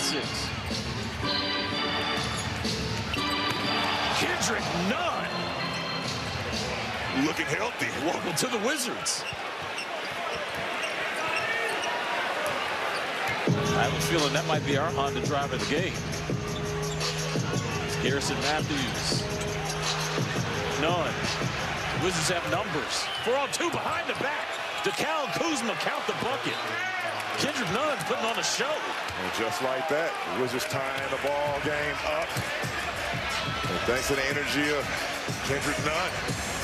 36. Kendrick Nunn. Looking healthy. Welcome to the Wizards. I have a feeling that might be our Honda driver of the game. Garrison Matthews. Nunn. Wizards have numbers. 4-on-2 behind the back. Kyle Kuzma count the bucket. Kendrick Nunn putting on a show. And just like that, the Wizards tying the ball game up. And thanks to the energy of Kendrick Nunn.